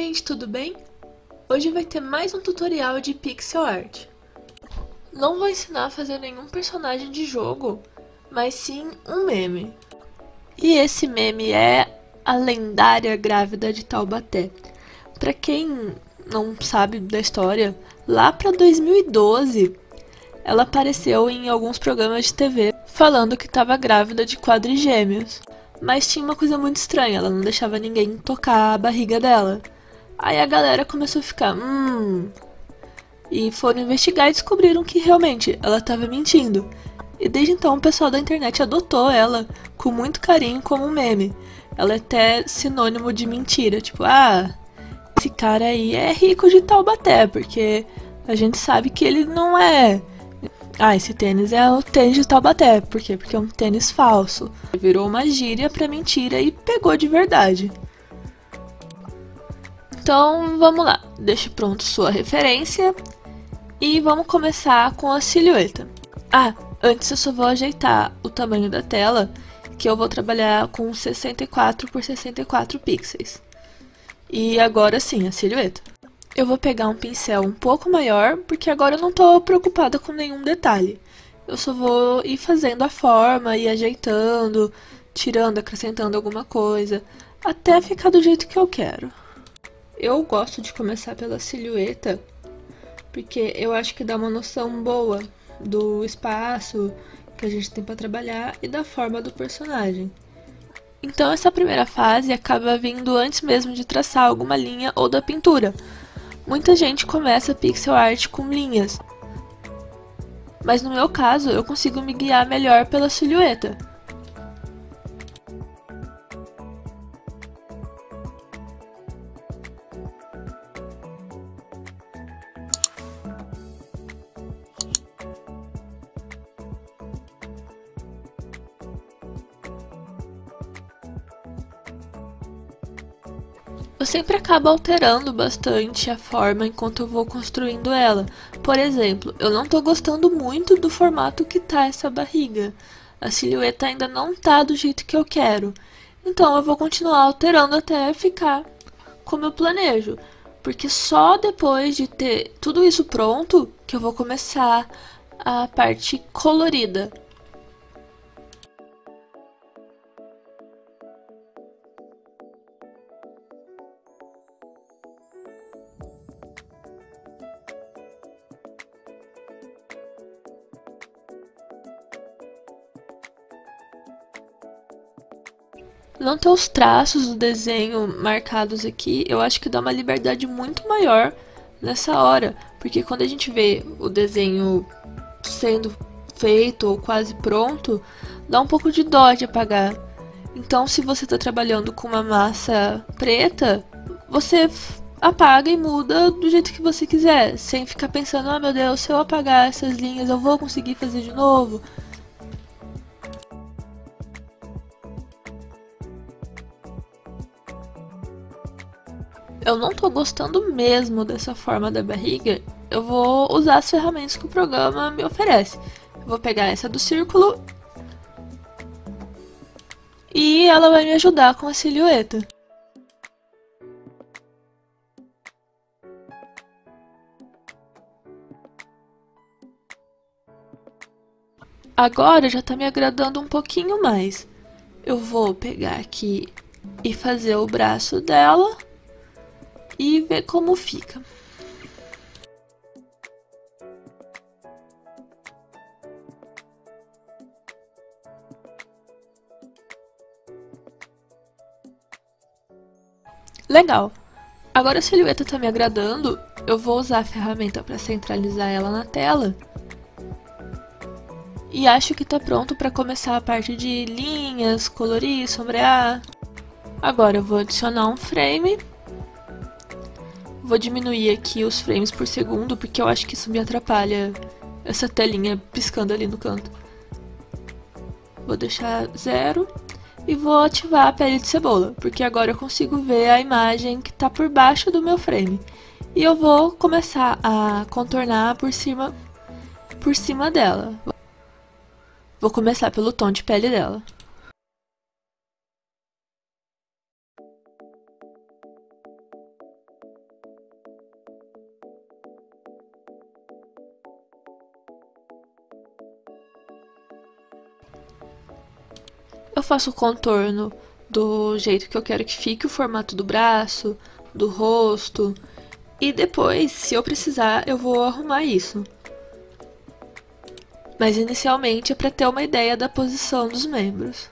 gente, tudo bem? Hoje vai ter mais um tutorial de pixel art. Não vou ensinar a fazer nenhum personagem de jogo, mas sim um meme. E esse meme é a lendária grávida de Taubaté. Pra quem não sabe da história, lá pra 2012, ela apareceu em alguns programas de TV falando que estava grávida de quadrigêmeos. Mas tinha uma coisa muito estranha, ela não deixava ninguém tocar a barriga dela. Aí a galera começou a ficar, e foram investigar e descobriram que realmente ela estava mentindo. E desde então o pessoal da internet adotou ela com muito carinho como um meme. Ela é até sinônimo de mentira, tipo, esse cara aí é rico de Taubaté, porque a gente sabe que ele não é. Esse tênis é o tênis de Taubaté, por quê? Porque é um tênis falso. Virou uma gíria pra mentira e pegou de verdade. Então vamos lá, deixe pronto sua referência e vamos começar com a silhueta. Antes eu só vou ajeitar o tamanho da tela, que eu vou trabalhar com 64 por 64 pixels. E agora sim, a silhueta. Eu vou pegar um pincel um pouco maior, porque agora eu não estou preocupada com nenhum detalhe. Eu só vou ir fazendo a forma, ir ajeitando, tirando, acrescentando alguma coisa, até ficar do jeito que eu quero. Eu gosto de começar pela silhueta, porque eu acho que dá uma noção boa do espaço que a gente tem para trabalhar e da forma do personagem. Então essa primeira fase acaba vindo antes mesmo de traçar alguma linha ou da pintura. Muita gente começa pixel art com linhas, mas no meu caso eu consigo me guiar melhor pela silhueta. Eu sempre acabo alterando bastante a forma enquanto eu vou construindo ela. Por exemplo, eu não tô gostando muito do formato que tá essa barriga. A silhueta ainda não tá do jeito que eu quero. Então eu vou continuar alterando até ficar como eu planejo. Porque só depois de ter tudo isso pronto que eu vou começar a parte colorida. Não ter os traços do desenho marcados aqui, eu acho que dá uma liberdade muito maior nessa hora. Porque quando a gente vê o desenho sendo feito ou quase pronto, dá um pouco de dó de apagar. Então, se você está trabalhando com uma massa preta, você apaga e muda do jeito que você quiser, sem ficar pensando, meu Deus, se eu apagar essas linhas, eu vou conseguir fazer de novo. Eu não tô gostando mesmo dessa forma da barriga, eu vou usar as ferramentas que o programa me oferece. Eu vou pegar essa do círculo e ela vai me ajudar com a silhueta. Agora já tá me agradando um pouquinho mais. Eu vou pegar aqui e fazer o braço dela e ver como fica. Legal! Agora a silhueta tá me agradando, eu vou usar a ferramenta para centralizar ela na tela. E acho que tá pronto para começar a parte de linhas, colorir, sombrear. Agora eu vou adicionar um frame. Vou diminuir aqui os frames por segundo, porque eu acho que isso me atrapalha, essa telinha piscando ali no canto. Vou deixar 0 e vou ativar a pele de cebola, porque agora eu consigo ver a imagem que está por baixo do meu frame. E eu vou começar a contornar por cima dela. Vou começar pelo tom de pele dela. Eu faço o contorno do jeito que eu quero que fique o formato do braço, do rosto. E depois, se eu precisar, eu vou arrumar isso. Mas inicialmente é para ter uma ideia da posição dos membros.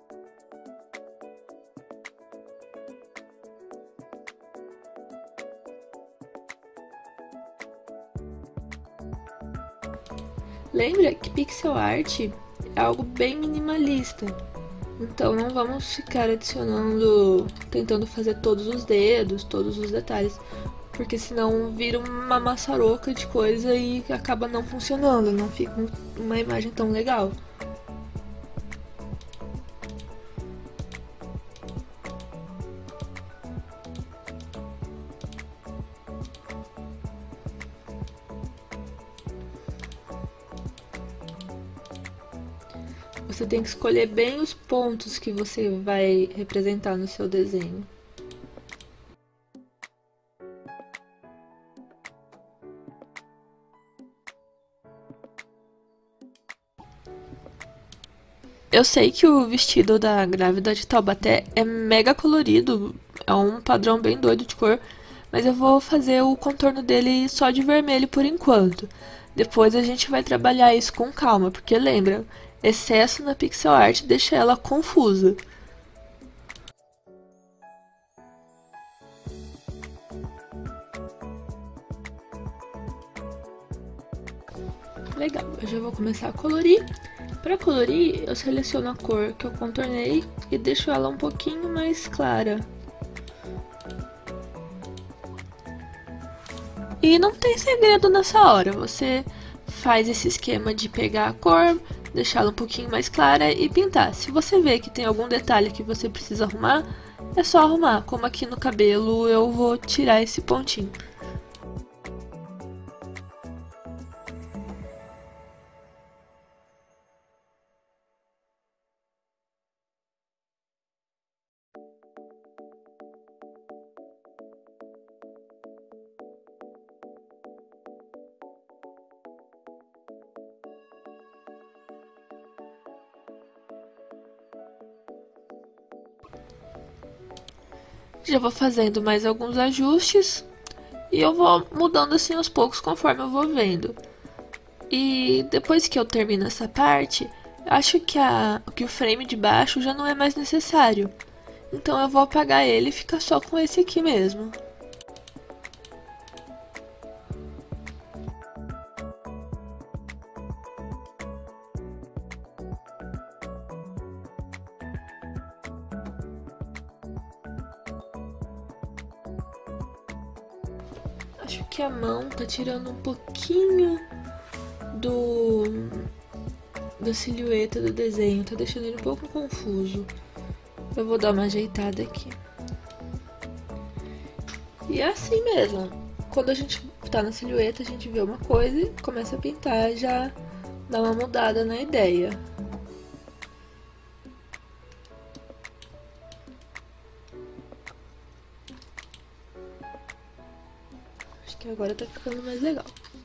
Lembra que pixel art é algo bem minimalista. Então não vamos ficar adicionando, tentando fazer todos os dedos, todos os detalhes, porque senão vira uma maçaroca de coisa e acaba não funcionando, não fica uma imagem tão legal. Você tem que escolher bem os pontos que você vai representar no seu desenho. Eu sei que o vestido da grávida de Taubaté é mega colorido, é um padrão bem doido de cor, mas eu vou fazer o contorno dele só de vermelho por enquanto. Depois a gente vai trabalhar isso com calma, porque lembra, excesso na pixel art deixa ela confusa. Legal, eu já vou começar a colorir. Para colorir, eu seleciono a cor que eu contornei e deixo ela um pouquinho mais clara. E não tem segredo nessa hora, você faz esse esquema de pegar a cor, deixá-la um pouquinho mais clara e pintar. Se você vê que tem algum detalhe que você precisa arrumar, é só arrumar, como aqui no cabelo eu vou tirar esse pontinho. Já vou fazendo mais alguns ajustes e eu vou mudando assim aos poucos conforme eu vou vendo. E depois que eu termino essa parte, acho que o frame de baixo já não é mais necessário. Então eu vou apagar ele e ficar só com esse aqui mesmo. Acho que a mão tá tirando um pouquinho do da silhueta do desenho, tá deixando ele um pouco confuso. Eu vou dar uma ajeitada aqui. E é assim mesmo. Quando a gente tá na silhueta, a gente vê uma coisa e começa a pintar, já dá uma mudada na ideia. Acho que agora tá ficando mais legal.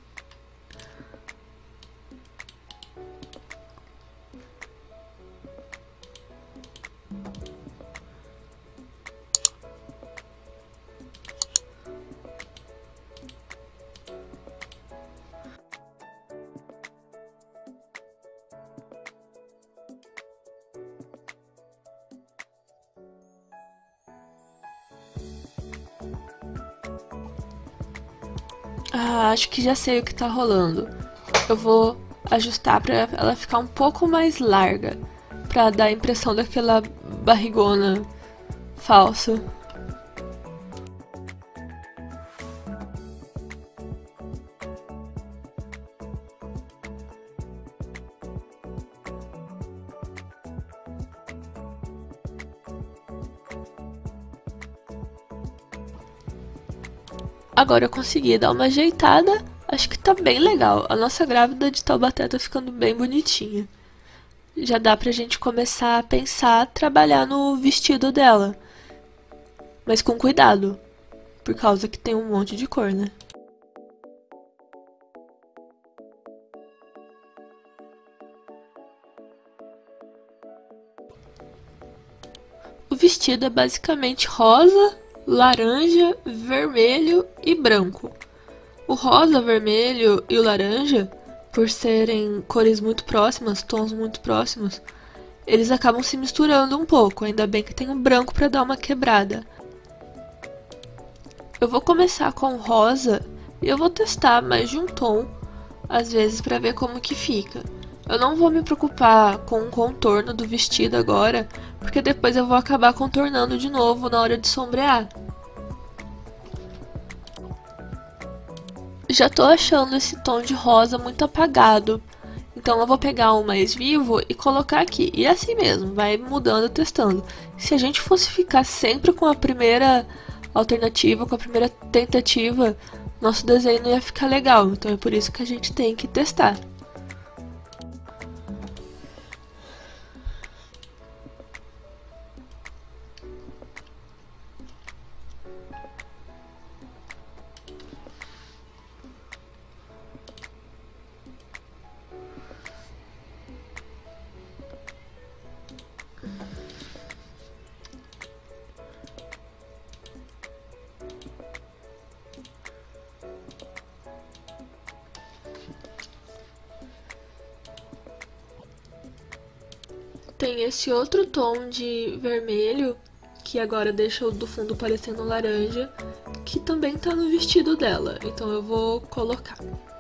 Ah, acho que já sei o que tá rolando. Eu vou ajustar pra ela ficar um pouco mais larga, pra dar a impressão daquela barrigona falsa. Agora eu consegui dar uma ajeitada, acho que tá bem legal. A nossa grávida de Taubaté tá ficando bem bonitinha. Já dá pra gente começar a pensar, trabalhar no vestido dela. Mas com cuidado, por causa que tem um monte de cor, né? O vestido é basicamente rosa, laranja, vermelho e branco. O rosa, vermelho e o laranja, por serem cores muito próximas, tons muito próximos, eles acabam se misturando um pouco, ainda bem que tem o branco para dar uma quebrada. Eu vou começar com o rosa e eu vou testar mais de um tom, às vezes, para ver como que fica. Eu não vou me preocupar com o contorno do vestido agora, porque depois eu vou acabar contornando de novo na hora de sombrear. Já tô achando esse tom de rosa muito apagado, então eu vou pegar um mais vivo e colocar aqui. E é assim mesmo, vai mudando, testando. Se a gente fosse ficar sempre com a primeira alternativa, com a primeira tentativa, nosso desenho não ia ficar legal. Então é por isso que a gente tem que testar. Tem esse outro tom de vermelho, que agora deixa o do fundo parecendo laranja, que também tá no vestido dela, então eu vou colocar.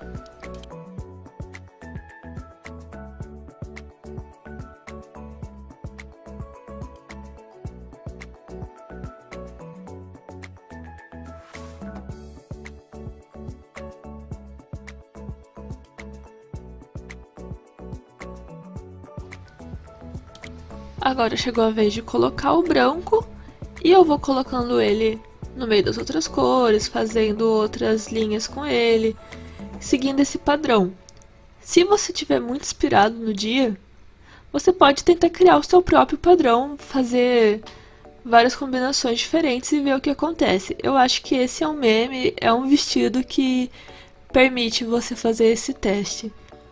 Agora chegou a vez de colocar o branco e eu vou colocando ele no meio das outras cores, fazendo outras linhas com ele, seguindo esse padrão. Se você estiver muito inspirado no dia, você pode tentar criar o seu próprio padrão, fazer várias combinações diferentes e ver o que acontece. Eu acho que esse é um meme, é um vestido que permite você fazer esse teste.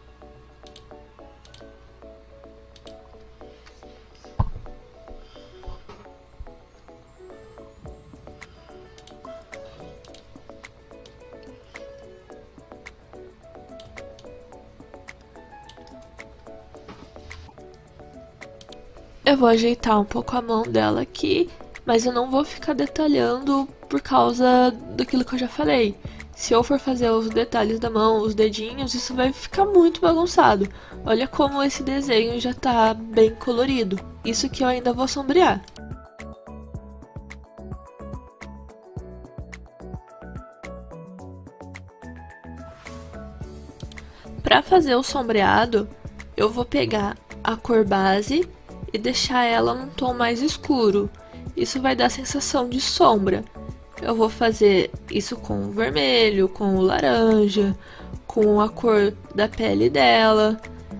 Eu vou ajeitar um pouco a mão dela aqui, mas eu não vou ficar detalhando por causa daquilo que eu já falei. Se eu for fazer os detalhes da mão, os dedinhos, isso vai ficar muito bagunçado. Olha como esse desenho já tá bem colorido. Isso que eu ainda vou sombrear. Para fazer o sombreado, eu vou pegar a cor base e deixar ela num tom mais escuro. Isso vai dar a sensação de sombra. Eu vou fazer isso com o vermelho, com o laranja, com a cor da pele dela.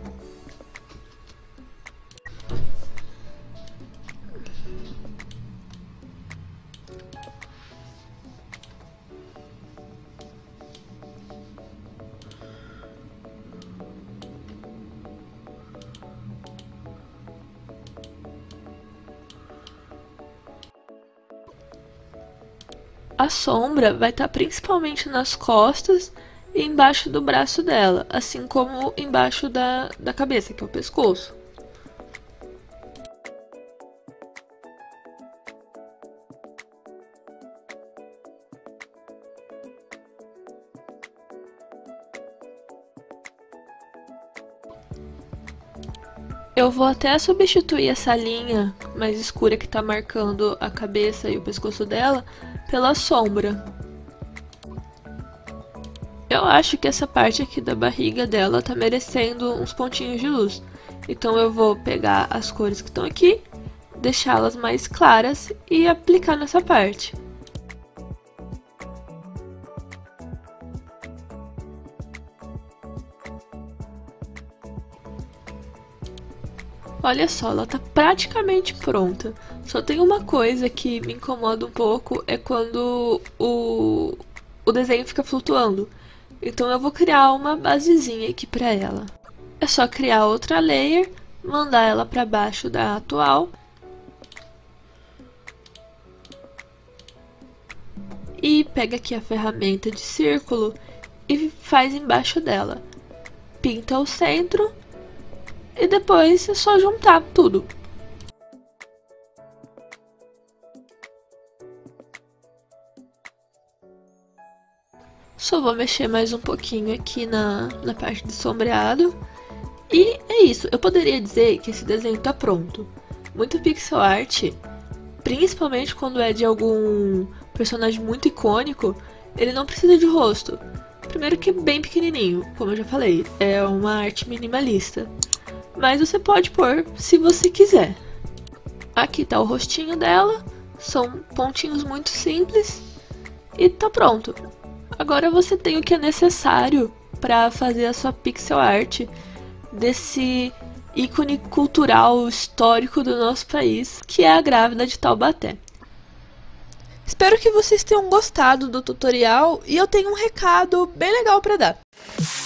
A sombra vai estar principalmente nas costas e embaixo do braço dela, assim como embaixo da cabeça, que é o pescoço. Eu vou até substituir essa linha mais escura que tá marcando a cabeça e o pescoço dela pela sombra. Eu acho que essa parte aqui da barriga dela tá merecendo uns pontinhos de luz. Então eu vou pegar as cores que estão aqui, deixá-las mais claras e aplicar nessa parte. Olha só, ela tá praticamente pronta. Só tem uma coisa que me incomoda um pouco, é quando o desenho fica flutuando. Então eu vou criar uma basezinha aqui pra ela. É só criar outra layer, mandar ela pra baixo da atual. e pega aqui a ferramenta de círculo e faz embaixo dela. Pinta o centro e depois é só juntar tudo. Só vou mexer mais um pouquinho aqui na parte de sombreado. E é isso, eu poderia dizer que esse desenho tá pronto. Muito pixel art, principalmente quando é de algum personagem muito icônico, ele não precisa de rosto. Primeiro que é bem pequenininho, como eu já falei, é uma arte minimalista. Mas você pode pôr se você quiser. Aqui tá o rostinho dela, são pontinhos muito simples e tá pronto. Agora você tem o que é necessário para fazer a sua pixel art desse ícone cultural histórico do nosso país, que é a Grávida de Taubaté. Espero que vocês tenham gostado do tutorial e eu tenho um recado bem legal para dar.